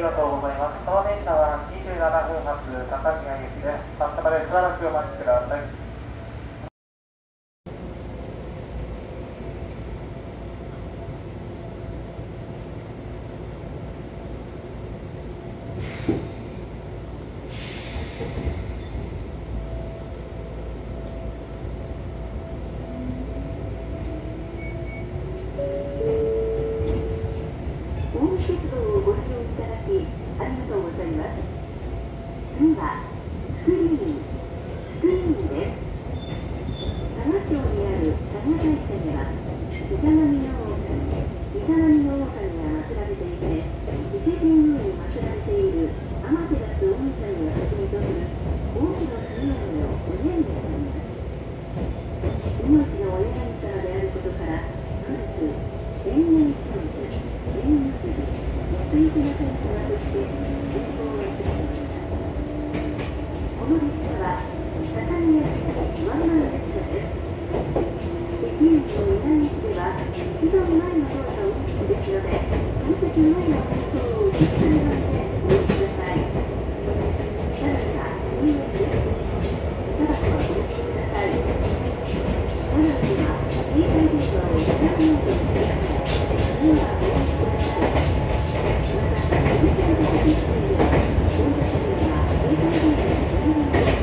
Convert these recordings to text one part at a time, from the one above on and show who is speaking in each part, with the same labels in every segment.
Speaker 1: りがとうございます。この電車は27分発高宮行きです。発車までしばらくお待ちください。
Speaker 2: 鉄道をご利用いただきありがとうございます。次はスクリーンです。佐賀町にある佐賀大社にはイザナミの狼が祀られていて、伊勢神宮に祀られている天照大神をはじめとする多くの神々のお宮になります。命のお柳様であることから古く延々長寿、縁結び、安い手の神様として信仰をいたしております。この列車は高宮駅ワンマン列車です。駅員の南駅では一番前の動作を運賃ですので、その時前の放送を受け取りましてお待ちください。ただしは右駅です。ただしはご注意ください。ただしは携帯電話をいただくようにしてください。それではお待ちください。また、ご利用いただきしている大田市には携帯電話をお願いします。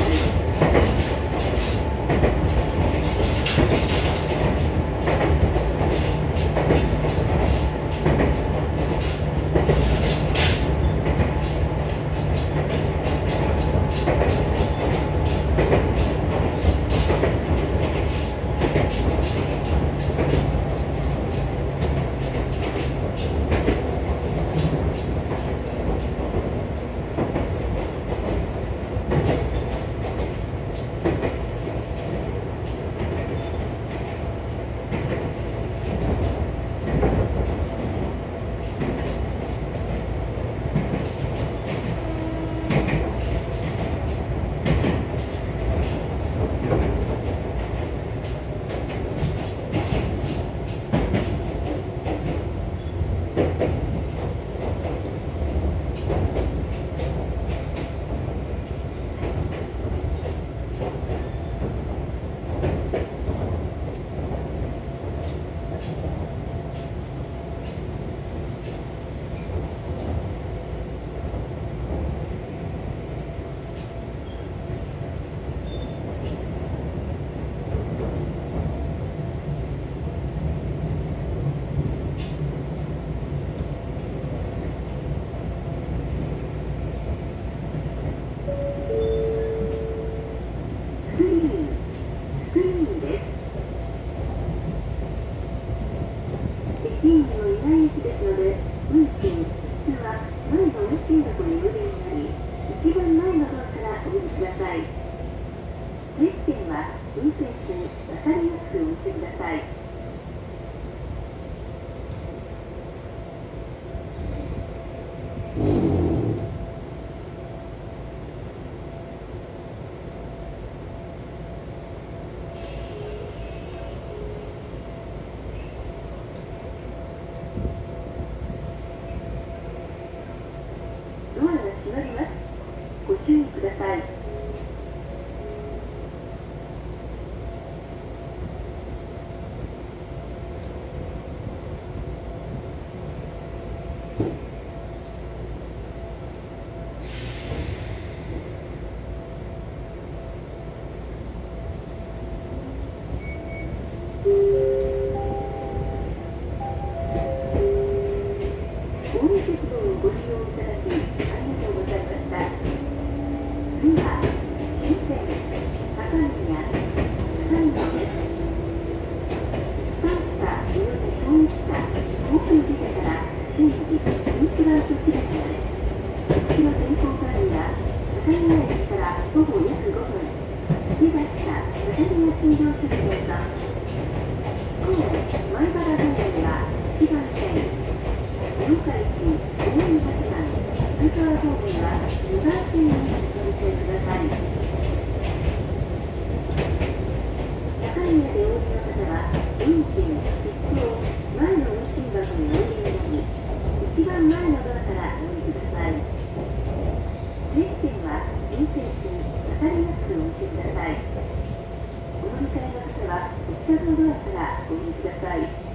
Speaker 2: ドアが閉まります。ご注意ください。前のドアからお定期券は入店時に当たりやすくお見せください。お乗り換えの方はこちらのドアからご利用ください。